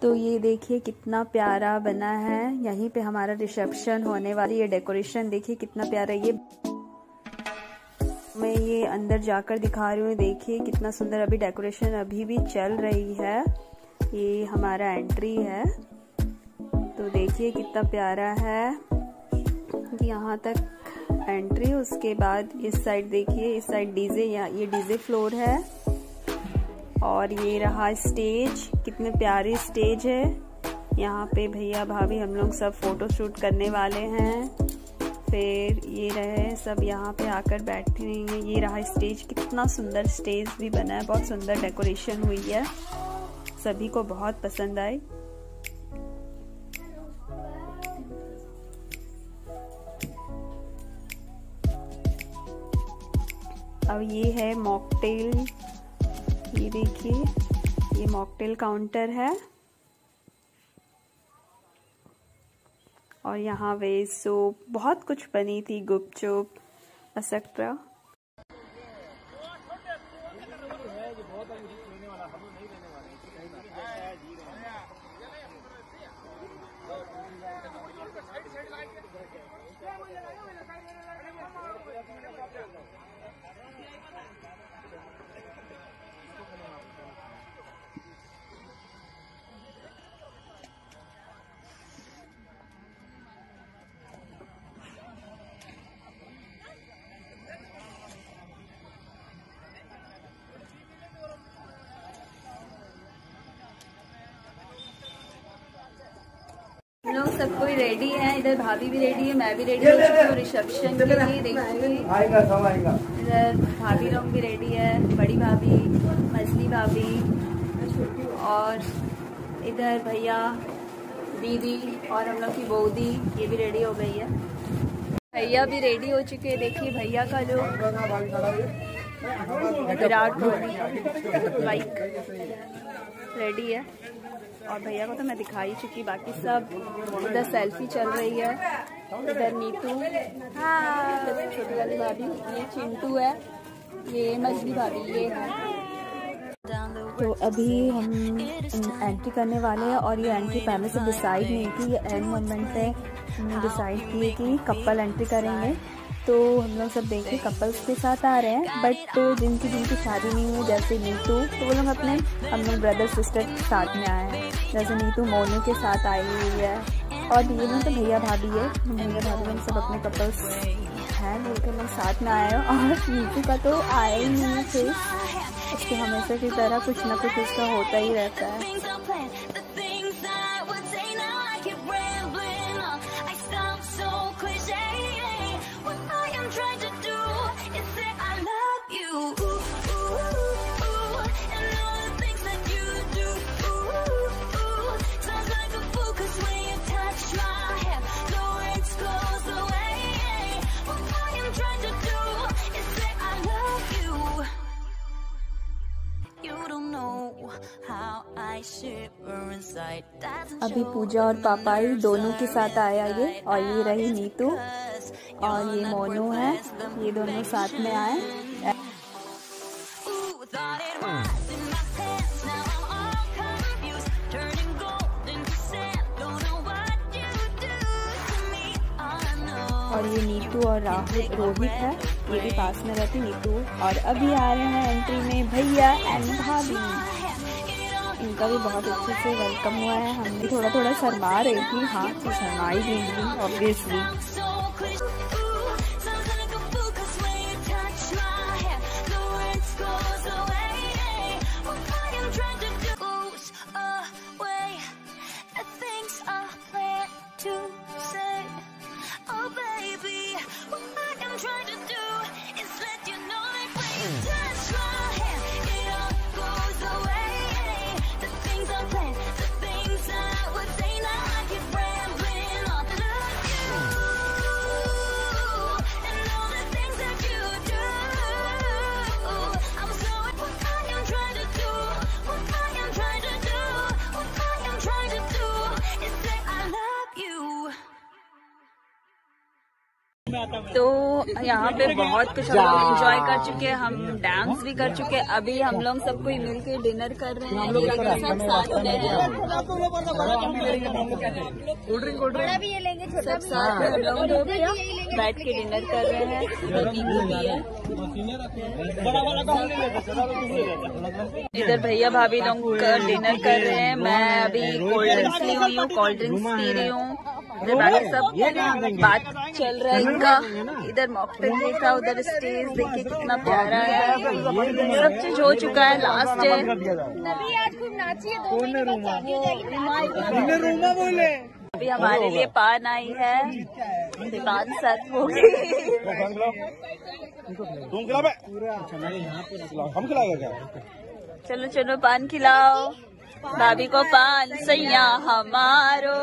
तो ये देखिए कितना प्यारा बना है। यहीं पे हमारा रिसेप्शन होने वाली। ये डेकोरेशन देखिए कितना प्यारा। ये मैं ये अंदर जाकर दिखा रही हूँ। देखिए कितना सुंदर। अभी डेकोरेशन अभी भी चल रही है। ये हमारा एंट्री है। तो देखिए कितना प्यारा है। यहाँ तक एंट्री। उसके बाद इस साइड देखिए, इस साइड डीजे, ये डीजे फ्लोर है। और ये रहा स्टेज। कितने प्यारे स्टेज है। यहाँ पे भैया भाभी हम लोग सब फोटो शूट करने वाले हैं। फिर ये रहे सब यहाँ पे आकर बैठे हैं। ये रहा स्टेज। कितना सुंदर स्टेज भी बना है। बहुत सुंदर डेकोरेशन हुई है। सभी को बहुत पसंद आई। अब ये है मॉकटेल। ये देखिए, ये मॉकटेल काउंटर है। और यहाँ वेज सूप, बहुत कुछ बनी थी, गुपचुप एक्सेट्रा। लोग सब कोई रेडी है। इधर भाभी भी रेडी है, मैं भी रेडी हूँ रिसेप्शन के लिए। देखिए इधर भाभी लोग भी रेडी है। बड़ी भाभी, मछली भाभी, और इधर भैया, दीदी और हम लोग की बौदी, ये भी रेडी हो गई है। भैया भी रेडी हो चुके हैं। देखिए भैया का जो विराट कोहली बाइक रेडी है। और भैया को तो मैं दिखा ही चुकी। बाकी सब इधर सेल्फी चल रही है। इधर नीतू, हाँ छोटी वाली भाभी, ये चिंटू है, ये मछली भाभी, ये है। तो अभी हम एंट्री करने वाले हैं। और ये एंट्री पहले से डिसाइड नहीं थी। ये एंड मोमेंट पे हमने डिसाइड किए कि कपल एंट्री करेंगे। तो हम लोग सब देखिए कपल्स के साथ आ रहे हैं। बट तो जिनकी शादी नहीं हुई, जैसे नीतू, तो वो लोग अपने हम लोग ब्रदर सिस्टर के साथ में आए हैं। जैसे नीतू मोनू के साथ आई हुई है। और ये लोग तो भैया भाभी है। भैया भाभी लोग सब अपने कपल्स हैं, लेकिन लोग साथ में आए हैं। और नीतू का तो आया ही नहीं है फेस। उसके हमेशा की तरह कुछ ना कुछ उसका होता ही रहता है। अभी पूजा और पापाई दोनों के साथ आया ये। और ये रही नीतू और ये मोनू है। ये दोनों साथ में आए। और ये नीतू और रोहित है। ये भी पास में रहती नीतू। और अभी आ रहे हैं एंट्री में भैया एंड भाभी। इनका भी बहुत अच्छे से वेलकम हुआ है। हम भी थोड़ा थोड़ा शर्मा रही थी। हाँ तो शर्मा ही गई ऑब्वियसली। तो यहाँ पे बहुत कुछ हम लोग एंजॉय कर चुके हैं, हम डांस भी कर चुके हैं। अभी हम लोग सब कोई मिल के डिनर कर रहे हैं, ये सब साथ में हैं। सब साथ में हम लोग बैठ के डिनर कर रहे हैं। इधर भैया भाभी लोग डिनर कर रहे हैं। मैं अभी कोल्ड ड्रिंक्स ली हुई हूँ, कोल्ड ड्रिंक्स पी रही हूँ। बाकी सब बात चल रहा है इनका। इधर मॉकटेल देखा, उधर स्टेज देखिए कितना प्यारा है। सब चीज हो चुका है, लास्ट है। अभी हमारे लिए पान आई है, पान सर्व हो गई। चलो चलो पान खिलाओ भाभी को, पान सैया हमारो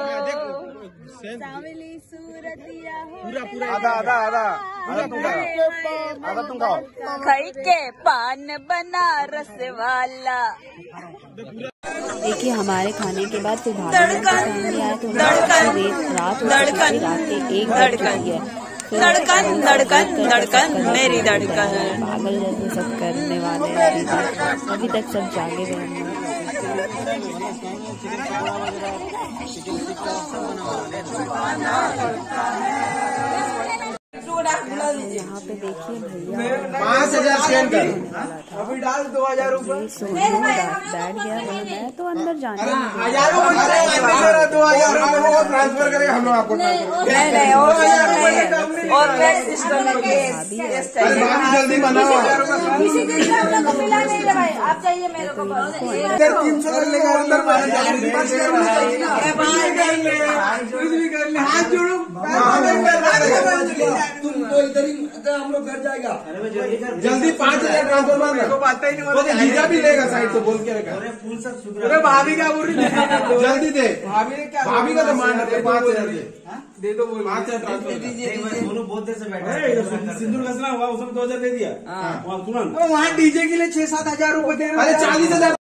खाई के पान बनारस वाला। देखिए हमारे खाने के बाद फिर भाभी आया तो रात के 1 बज चुकी है। धड़कन धड़कन धड़कन मेरी धड़कन, पागल जैसे सब करने वाले हैं। अभी तक सब जागे हुए हैं। यहाँ पे देखिए भैया 5000 सेंड कर, अभी डाल 2000 रुपए। बैठ गया, मैं तो अंदर जाने 2000 ट्रांसफर करेंगे हम लोग आपको। जल्दी बनाओ, आप जाइए मेरे को 300 कर लेगा अंदर। हाथ जोड़ो, तुमको इधर ही हम लोग घर जाएगा। जल्दी 5000 ट्रांसफर मारना, हीरा भी लेगा साइड से बोल के रखा। अरे भाभी क्या बोल रही है, जल्दी दे। भाभी का तो मान 5000 दे दो, 5000 ट्रांसफर दीजिए। दोनों बहुत देर से बैठे, सिंदूर घसना हुआ, उसमें 2000 दे दिया। वहाँ डीजे के लिए 6-7 हजार रूपए दे रहे। अरे 40,000।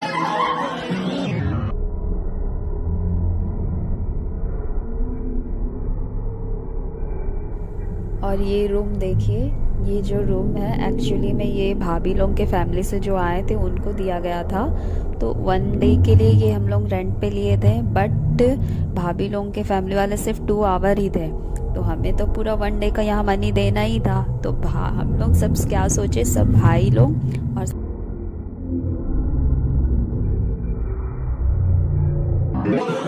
और ये रूम देखिए, ये जो रूम है एक्चुअली में ये भाभी लोग के फैमिली से जो आए थे उनको दिया गया था। तो 1 डे के लिए ये हम लोग रेंट पे लिए थे, बट भाभी लोग के फैमिली वाले सिर्फ 2 आवर ही थे। तो हमें तो पूरा 1 डे का यहाँ मनी देना ही था। तो हम लोग सब क्या सोचे, सब भाई लोग और